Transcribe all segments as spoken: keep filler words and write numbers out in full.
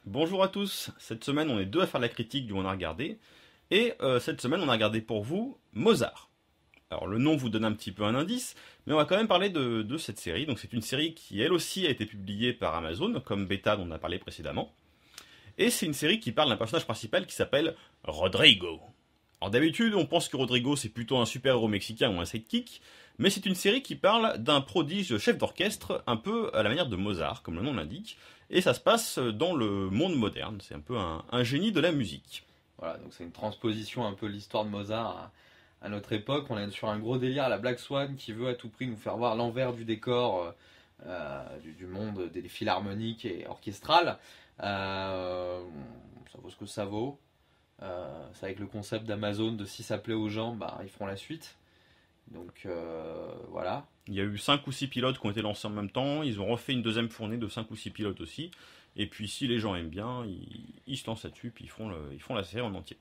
Bonjour à tous, cette semaine on est deux à faire la critique du on a regardé, et euh, cette semaine on a regardé pour vous Mozart. Alors le nom vous donne un petit peu un indice, mais on va quand même parler de, de cette série. Donc c'est une série qui elle aussi a été publiée par Amazon, comme Beta dont on a parlé précédemment. Et c'est une série qui parle d'un personnage principal qui s'appelle Rodrigo. Alors d'habitude on pense que Rodrigo c'est plutôt un super-héros mexicain ou un sidekick, mais c'est une série qui parle d'un prodige chef d'orchestre, un peu à la manière de Mozart, comme le nom l'indique, et ça se passe dans le monde moderne, c'est un peu un, un génie de la musique. Voilà, donc c'est une transposition un peu de l'histoire de Mozart à, à notre époque. On est sur un gros délire à la Black Swan qui veut à tout prix nous faire voir l'envers du décor euh, du, du monde des philharmoniques et orchestrales. Euh, ça vaut ce que ça vaut. Euh, c'est avec le concept d'Amazon de si ça plaît aux gens, bah, ils feront la suite. Donc euh, voilà. Il y a eu cinq ou six pilotes qui ont été lancés en même temps, ils ont refait une deuxième fournée de cinq ou six pilotes aussi, et puis si les gens aiment bien, ils, ils se lancent là-dessus, puis ils font, le, ils font la série en entier.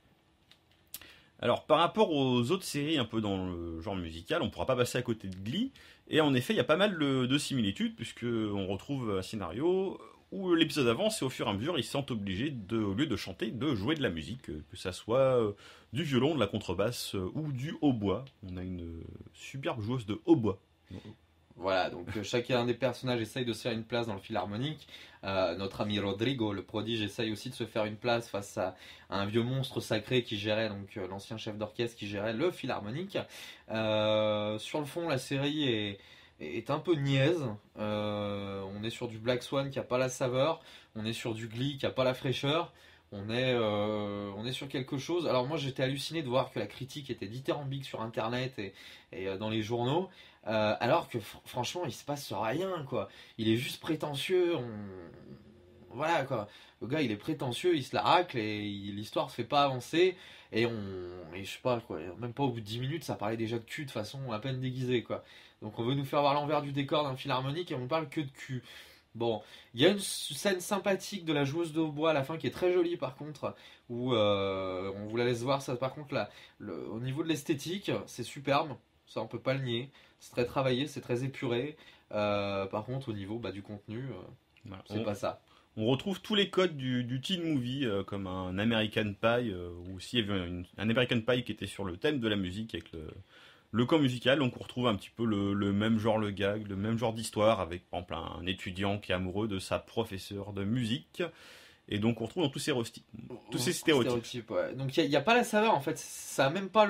Alors par rapport aux autres séries un peu dans le genre musical, on ne pourra pas passer à côté de Glee, et en effet il y a pas mal de, de similitudes, puisqu'on retrouve un scénario où l'épisode avance et au fur et à mesure ils se sentent obligés, de, au lieu de chanter, de jouer de la musique, que ça soit du violon, de la contrebasse ou du hautbois. On a une superbe joueuse de hautbois. Voilà, donc euh, chacun des personnages essaye de se faire une place dans le philharmonique. Euh, notre ami Rodrigo, le prodige, essaye aussi de se faire une place face à, à un vieux monstre sacré qui gérait, donc euh, l'ancien chef d'orchestre qui gérait le philharmonique. Euh, sur le fond, la série est, est un peu niaise. Euh, on est sur du Black Swan qui a pas la saveur, on est sur du Glee qui a pas la fraîcheur. On est, euh, on est sur quelque chose. Alors moi j'étais halluciné de voir que la critique était dithyrambique sur internet et, et euh, dans les journaux. Euh, alors que fr- franchement, il se passe rien, quoi. Il est juste prétentieux. On... Voilà, quoi. Le gars, il est prétentieux, il se la racle et il- l'histoire se fait pas avancer. Et on. Et je sais pas, quoi. Même pas au bout de dix minutes, ça parlait déjà de cul de façon à peine déguisée, quoi. Donc on veut nous faire voir l'envers du décor d'un philharmonique et on parle que de cul. Bon, il y a une scène sympathique de la joueuse de hautbois à la fin qui est très jolie par contre, où euh, on vous la laisse voir ça. Par contre, là, le- au niveau de l'esthétique, c'est superbe, ça on peut pas le nier. C'est très travaillé, c'est très épuré. Euh, par contre, au niveau bah, du contenu, euh, Voilà. c'est On, pas ça. on retrouve tous les codes du, du teen movie, euh, comme un American Pie, euh, ou aussi il y avait une- un American Pie qui était sur le thème de la musique avec le, le camp musical. Donc on retrouve un petit peu le, le même genre le gag, le même genre d'histoire, avec par exemple un étudiant qui est amoureux de sa professeure de musique. Et donc on retrouve dans tous ces, rosti- tous ces stéréotypes. Ouais. Donc il n'y a, y a pas la saveur en fait, ça a même pas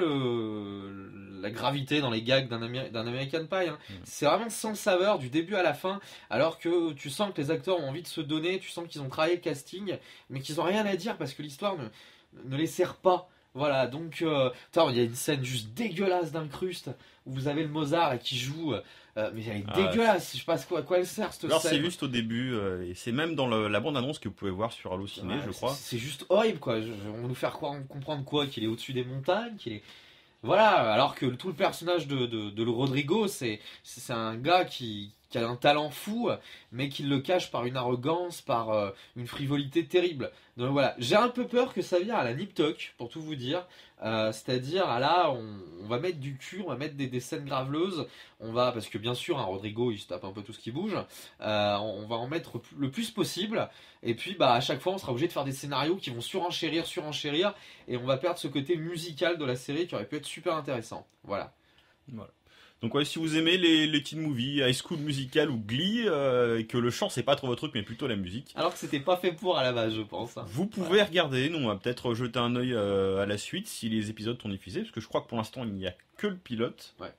le, la gravité dans les gags d'un Ameri- d'un American Pie. Hein. Mm. C'est vraiment sans saveur du début à la fin, alors que tu sens que les acteurs ont envie de se donner, tu sens qu'ils ont travaillé le casting, mais qu'ils ont rien à dire parce que l'histoire ne, ne les sert pas. Voilà, donc euh, putain, il y a une scène juste dégueulasse d'incruste où vous avez le Mozart qui joue, euh, mais elle est Ah, dégueulasse, je sais pas à quoi, à quoi elle sert cette alors c'est scène. juste au début, euh, et c'est même dans le- la bande-annonce que vous pouvez voir sur Allociné, Ouais, je c'est crois. c'est juste horrible quoi. Je- je- on va nous faire croire, comprendre quoi, qu'il est au-dessus des montagnes, qu'il est. Voilà, alors que tout le personnage de, de, de le Rodrigo, c'est c'est un gars qui, qui a un talent fou, mais qui le cache par une arrogance, par euh, une frivolité terrible. Donc voilà, j'ai un peu peur que ça vienne à la Nip Tuck, pour tout vous dire. Euh, C'est-à-dire, à là, on, on va mettre du cul, on va mettre des, des scènes graveleuses, on va, parce que bien sûr, un Rodrigo, il se tape un peu tout ce qui bouge, euh, on va en mettre le plus possible, et puis bah, à chaque fois, on sera obligé de faire des scénarios qui vont surenchérir, surenchérir, et on va perdre ce côté musical de la série qui aurait pu être super intéressant. Voilà. Voilà. Donc ouais, si vous aimez les, les teen movies, High School Musical ou Glee, euh, et que le chant c'est pas trop votre truc mais plutôt la musique, Alors que c'était pas fait pour à la base, je pense. Hein. vous pouvez Voilà. regarder. Nous on va peut-être jeter un œil euh, à la suite si les épisodes sont diffusés, parce que je crois que pour l'instant il n'y a que le pilote. Ouais.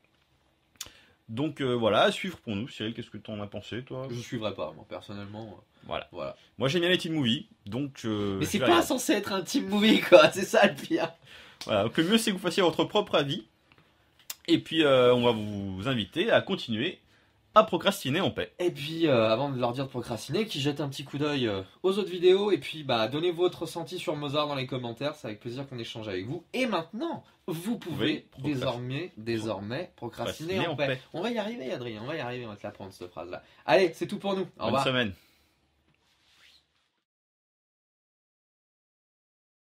Donc euh, voilà, à suivre pour nous. Cyril, qu'est-ce que t'en as pensé toi? Je suivrai pas, moi, personnellement. Voilà. Voilà. Moi j'aime bien les teen movies, donc euh, Mais je c'est vais pas regarder. censé être un team movie, quoi. C'est ça le pire. Voilà, donc le mieux c'est que vous fassiez votre propre avis. Et puis euh, on va vous inviter à continuer à procrastiner en paix. Et puis, euh, avant de leur dire de procrastiner, qu'ils jettent un petit coup d'œil euh, aux autres vidéos. Et puis, bah, donnez votre ressenti sur Mozart dans les commentaires. C'est avec plaisir qu'on échange avec vous. Et maintenant, vous pouvez Oui, désormais, désormais procrastiner Procrastiner en, en paix. paix. On va y arriver, Adrien. On va y arriver. On va te l'apprendre, cette phrase-là. Allez, c'est tout pour nous. Au Bonne revoir. semaine.